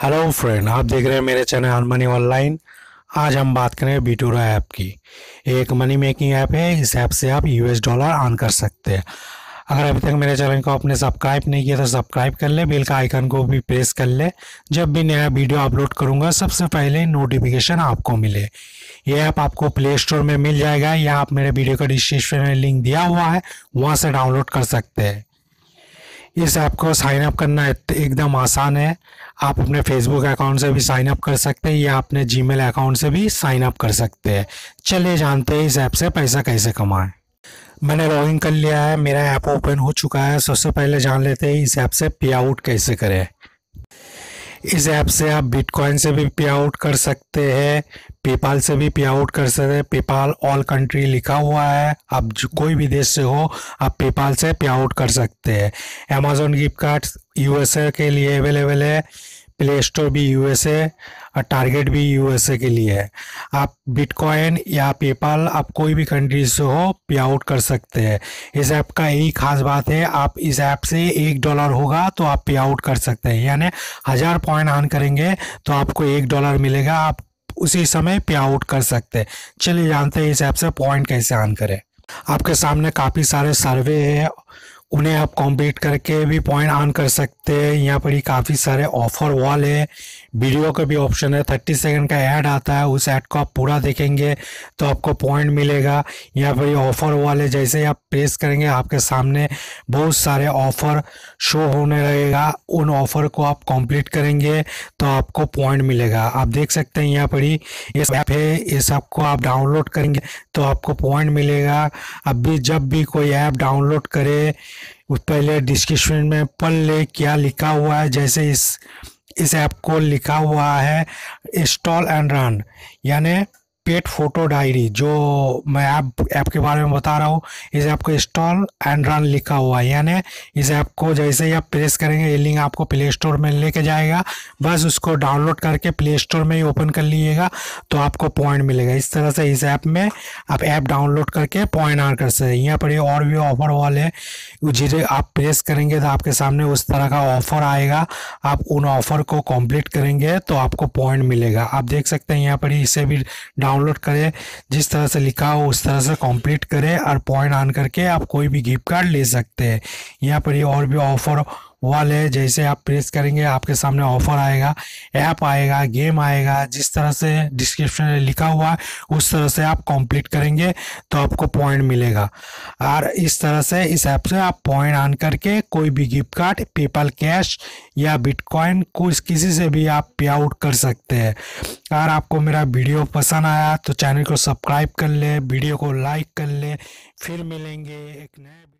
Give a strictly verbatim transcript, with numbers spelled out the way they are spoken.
Hello friend, आप देख रहे हैं मेरे चैनल अर्न मनी ऑनलाइन। आज हम बात करें bituro ऐप की। एक मनी मेकिंग ऐप है। इस ऐप से आप यूएस डॉलर अर्न कर सकते हैं। अगर अभी तक मेरे चैनल को आपने सब्सक्राइब नहीं किया तो सब्सक्राइब कर ले, बेल का आइकन को भी प्रेस कर ले। जब भी नया वीडियो अपलोड करूंगा सबसे पहले नोटिफिकेशन आपको मिले। ये ऐप आपको प्ले स्टोर में मिल जाएगा या आप मेरे वीडियो का डिस्क्रिप्शन में लिंक दिया हुआ है, वहाँ से डाउनलोड कर सकते हैं। इस ऐप को साइन अप करना एकदम आसान है। आप अपने फेसबुक अकाउंट से भी साइन अप कर सकते हैं या अपने जीमेल अकाउंट से भी साइन अप कर सकते हैं। चलिए जानते हैं इस ऐप से पैसा कैसे कमाएं। मैंने लॉगिन कर लिया है, मेरा ऐप ओपन हो चुका है। सबसे पहले जान लेते हैं इस ऐप से पे आउट कैसे करें। इस ऐप से आप बिटकॉइन से भी पे आउट कर सकते हैं, पेपाल से भी पे आउट कर सकते हैं। पेपाल ऑल कंट्री लिखा हुआ है, आप जो कोई भी देश से हो आप पेपाल से पे आउट कर सकते हैं। अमेजोन गिफ्ट कार्ड यूएसए के लिए अवेलेबल है, प्ले स्टोर भी यूएसए और टारगेट भी यूएसए के लिए है। आप बिटकॉइन या पेपाल आप कोई भी कंट्री से हो पे आउट कर सकते हैं। इस ऐप का यही खास बात है, आप इस ऐप से एक डॉलर होगा तो आप पे आउट कर सकते हैं, यानी हज़ार पॉइंट अर्न करेंगे तो आपको एक डॉलर मिलेगा, आप उसी समय पे आउट कर सकते हैं। चलिए जानते हैं इस ऐप से पॉइंट कैसे अर्न करें। आपके सामने काफ़ी सारे सर्वे हैं, उन्हें आप कंप्लीट करके भी पॉइंट अर्न कर सकते हैं। यहाँ पर ही काफ़ी सारे ऑफर वॉल है, वीडियो का भी ऑप्शन है। थर्टी सेकंड का ऐड आता है, उस ऐड को आप पूरा देखेंगे तो आपको पॉइंट मिलेगा। यहाँ पर ये ऑफर वॉल है, जैसे ही आप प्रेस करेंगे आपके सामने बहुत सारे ऑफर शो होने लगेगा। उन ऑफर को आप कंप्लीट करेंगे तो आपको पॉइंट मिलेगा। आप देख सकते हैं यहाँ पर ही इस ऐप है, इस ऐप को आप डाउनलोड करेंगे तो आपको पॉइंट मिलेगा। अब भी जब भी कोई ऐप डाउनलोड करे उस पहले डिस्क्रिप्शन में पढ़ ले क्या लिखा हुआ है। जैसे इस इस ऐप को लिखा हुआ है इंस्टॉल एंड रन, यानी पेट फोटो डायरी। जो मैं ऐप ऐप के बारे में बता रहा हूँ, इस ऐप को इंस्टॉल एंड रन लिखा हुआ है, यानी इस ऐप को जैसे ही आप प्रेस करेंगे ये लिंक आपको प्ले स्टोर में लेके जाएगा। बस उसको डाउनलोड करके प्ले स्टोर में ही ओपन कर लीजिएगा तो आपको पॉइंट मिलेगा। इस तरह से इस ऐप में आप ऐप डाउनलोड करके पॉइंट अर्न कर सकते हैं। यहाँ पर ये और भी ऑफर वाले जिसे आप प्रेस करेंगे तो आपके सामने उस तरह का ऑफर आएगा। आप उन ऑफर को कंप्लीट करेंगे तो आपको पॉइंट मिलेगा। आप देख सकते हैं यहाँ पर इसे भी डाउनलोड करें, जिस तरह से लिखा हो उस तरह से कंप्लीट करें और पॉइंट ऑन करके आप कोई भी गिफ्ट कार्ड ले सकते हैं। यहाँ पर ये और भी ऑफर वाले है, जैसे आप प्रेस करेंगे आपके सामने ऑफर आएगा, ऐप आएगा, गेम आएगा। जिस तरह से डिस्क्रिप्शन में लिखा हुआ है उस तरह से आप कंप्लीट करेंगे तो आपको पॉइंट मिलेगा। और इस तरह से इस ऐप से आप पॉइंट ऑन करके कोई भी गिफ्ट कार्ड, पेपल कैश या बिटकॉइन कुछ किसी से भी आप पे आउट कर सकते हैं। अगर आपको मेरा वीडियो पसंद आया तो चैनल को सब्सक्राइब कर ले, वीडियो को लाइक कर ले। फिर मिलेंगे एक नए